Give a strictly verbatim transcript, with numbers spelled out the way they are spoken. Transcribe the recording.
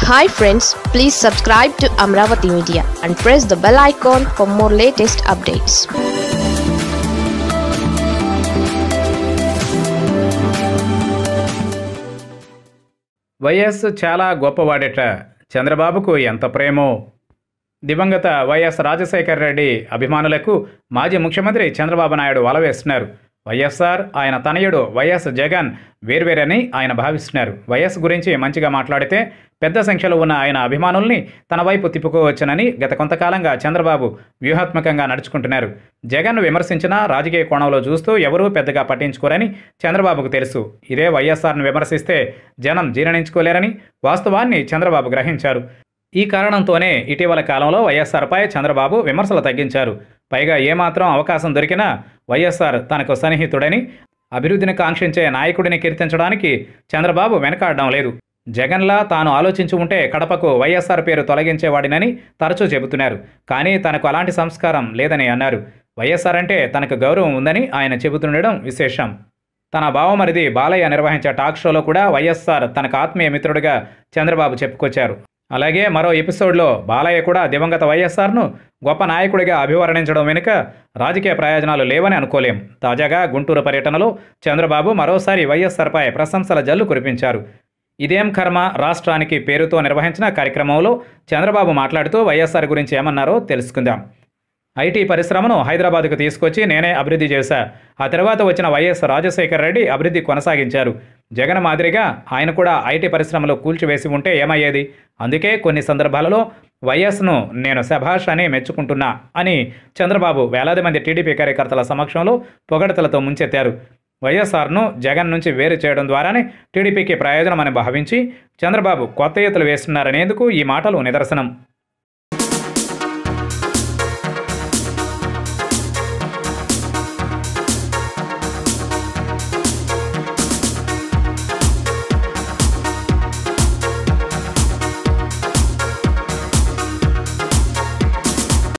Hi friends, please subscribe to Amaravathi Media and press the bell icon for more latest updates. YS చాలా గొప్పవాడట, చంద్రబాబుకు ఎంత ప్రేమో. దివంగత వైఎస్ రాజశేఖర రెడ్డి అభిమానులకు మాజీ ముఖ్యమంత్రి చంద్రబాబు నాయుడు వల వేస్తున్నారు. వైఎస్ఆర్, ఆయన తనయుడు వైఎస్ జగన్ వేర్వేరని ఆయన భావిస్తున్నారు. వైఎస్ గురించి మంచిగా మాట్లాడితే పెద్ద సంఖ్యలో ఉన్న ఆయన అభిమానుల్ని తన వైపు తిప్పుకోవచ్చునని గత కొంతకాలంగా చంద్రబాబు వ్యూహాత్మకంగా నడుచుకుంటున్నారు. జగన్ను విమర్శించినా రాజకీయ కోణంలో చూస్తూ ఎవరూ పెద్దగా పట్టించుకోరని చంద్రబాబుకు తెలుసు. ఇదే వైఎస్ఆర్ను విమర్శిస్తే జనం జీర్ణించుకోలేరని వాస్తవాన్ని చంద్రబాబు గ్రహించారు. ఈ కారణంతోనే ఇటీవల కాలంలో వైఎస్ఆర్పై చంద్రబాబు విమర్శలు తగ్గించారు. పైగా ఏమాత్రం అవకాశం దొరికినా వైఎస్ఆర్ తనకు సన్నిహితుడని, అభివృద్ధిని కాంక్షించే నాయకుడిని కీర్తించడానికి చంద్రబాబు వెనకాడడం లేదు. జగన్లా తాను ఆలోచించి ఉంటే కడపకు వైఎస్ఆర్ పేరు తొలగించేవాడినని తరచూ చెబుతున్నారు. కానీ తనకు అలాంటి సంస్కారం లేదని అన్నారు. వైఎస్ఆర్ అంటే తనకు గౌరవం ఉందని ఆయన చెబుతుండడం విశేషం. తన బావమరిది బాలయ్య నిర్వహించే టాక్ షోలో కూడా వైఎస్ఆర్ తనకు ఆత్మీయ మిత్రుడిగా చంద్రబాబు చెప్పుకొచ్చారు. అలాగే మరో ఎపిసోడ్లో బాలయ్య కూడా దివంగత వైఎస్ఆర్ను గొప్ప నాయకుడిగా అభివర్ణించడం వెనుక రాజకీయ ప్రయోజనాలు లేవని అనుకోలేం. తాజాగా గుంటూరు పర్యటనలో చంద్రబాబు మరోసారి వైఎస్ఆర్పై ప్రశంసల జల్లు కురిపించారు. ఇదేం కర్మ రాష్ట్రానికి పేరుతో నిర్వహించిన కార్యక్రమంలో చంద్రబాబు మాట్లాడుతూ వైఎస్ఆర్ గురించి ఏమన్నారో తెలుసుకుందాం. ఐటీ పరిశ్రమను హైదరాబాద్కు తీసుకొచ్చి నేనే అభివృద్ధి చేశా. ఆ తర్వాత వచ్చిన వైఎస్ రాజశేఖర రెడ్డి అభివృద్ధి కొనసాగించారు. జగన్ మాదిరిగా ఆయన కూడా ఐటీ పరిశ్రమలో కూల్చివేసి ఉంటే ఏమయ్యేది? అందుకే కొన్ని సందర్భాలలో వైఎస్ను నేను శభాష్ అని మెచ్చుకుంటున్నా అని చంద్రబాబు వేలాది మంది టీడీపీ కార్యకర్తల సమక్షంలో పొగడతలతో ముంచెత్తారు. వైఎస్ఆర్ను జగన్ నుంచి వేరు చేయడం ద్వారానే టీడీపీకి ప్రయోజనమని భావించి చంద్రబాబు కొత్త ఎత్తులు వేస్తున్నారనేందుకు ఈ మాటలు నిదర్శనం.